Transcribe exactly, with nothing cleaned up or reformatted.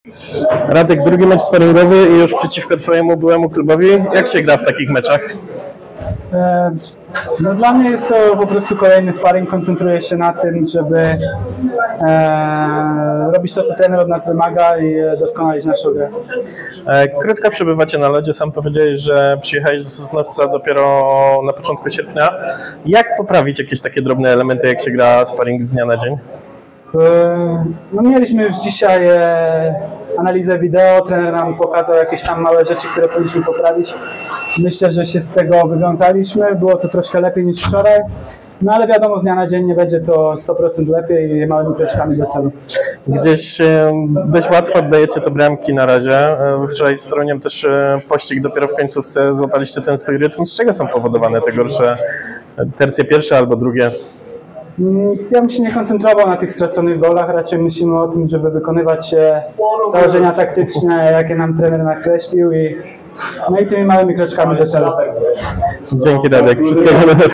Radek, drugi mecz sparingowy i już przeciwko twojemu byłemu klubowi. Jak się gra w takich meczach? No dla mnie jest to po prostu kolejny sparring. Koncentruję się na tym, żeby e, robić to, co trener od nas wymaga i doskonalić naszą grę. Krótko przebywacie na lodzie. Sam powiedziałeś, że przyjechałeś do Sosnowca dopiero na początku sierpnia. Jak poprawić jakieś takie drobne elementy, jak się gra sparring z dnia na dzień? No, mieliśmy już dzisiaj e, analizę wideo, trener nam pokazał jakieś tam małe rzeczy, które powinniśmy poprawić. Myślę, że się z tego wywiązaliśmy, było to troszkę lepiej niż wczoraj, no ale wiadomo, z dnia na dzień nie będzie to sto procent lepiej i małymi kroczkami do celu. Gdzieś e, dość łatwo oddajecie to bramki na razie. E, wczoraj z Toruniem też e, pościg dopiero w końcówce, złapaliście ten swój rytm. Z czego są powodowane te gorsze tercje pierwsze albo drugie? Ja bym się nie koncentrował na tych straconych golach, raczej myślimy o tym, żeby wykonywać założenia taktyczne, jakie nam trener nakreślił i, no i tymi małymi kroczkami do celu. Dzięki, Radek. Wszystkiego dobrego.